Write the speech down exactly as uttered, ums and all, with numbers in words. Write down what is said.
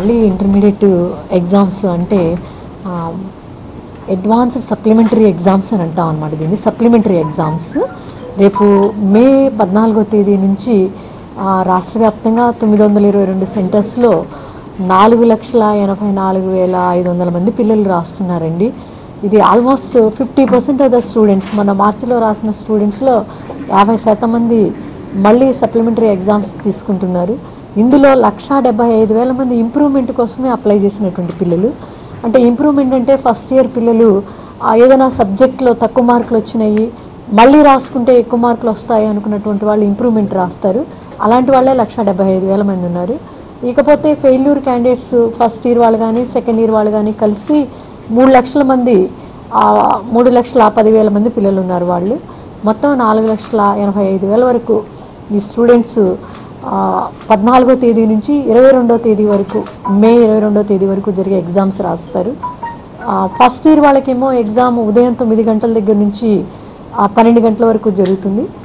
మళ్ళీ intermediate exams అంటే advanced supplementary exams అని అంటాం అన్నమాట. దీన్ని సప్లిమెంటరీ ఎగ్జామ్స్ రేపు మే పద్నాలుగో తేదీ నుంచి రాష్ట్ర వ్యాప్తంగా తొమ్మిది వందల ఇరవై రెండు సెంటర్స్లో నాలుగు లక్షల ఎనభై నాలుగు వేల ఐదు వందల మంది పిల్లలు రాస్తున్నారండి. ఇది almost fifty percent of the students, మన మార్చిలో రాసిన స్టూడెంట్స్లో యాభై శాతం మంది మళ్ళీ సప్లిమెంటరీ ఎగ్జామ్స్ తీసుకుంటున్నారు. ఇందులో లక్షా డెబ్బై ఐదు వేల మంది ఇంప్రూవ్మెంట్ కోసమే అప్లై చేసినటువంటి పిల్లలు. అంటే ఇంప్రూవ్మెంట్ అంటే ఫస్ట్ ఇయర్ పిల్లలు ఏదైనా సబ్జెక్ట్లో తక్కువ మార్కులు వచ్చినాయి, మళ్ళీ రాసుకుంటే ఎక్కువ మార్కులు వస్తాయి అనుకున్నటువంటి వాళ్ళు ఇంప్రూవ్మెంట్ రాస్తారు. అలాంటి వాళ్ళే లక్షా డెబ్బై ఐదు వేల మంది ఉన్నారు. ఇకపోతే ఫెయిల్యూర్ క్యాండిడేట్స్ ఫస్ట్ ఇయర్ వాళ్ళు కానీ సెకండ్ ఇయర్ వాళ్ళు కానీ కలిసి మూడు లక్షల మంది మూడు లక్షల పదివేల మంది పిల్లలు ఉన్నారు. వాళ్ళు మొత్తం నాలుగు లక్షల ఎనభై ఐదు వేల వరకు ఈ స్టూడెంట్స్ పద్నాలుగో తేదీ నుంచి ఇరవై రెండో తేదీ వరకు, మే ఇరవై రెండో తేదీ వరకు జరిగే ఎగ్జామ్స్ రాస్తారు. ఫస్ట్ ఇయర్ వాళ్ళకేమో ఎగ్జామ్ ఉదయం తొమ్మిది గంటల దగ్గర నుంచి పన్నెండు గంటల వరకు జరుగుతుంది.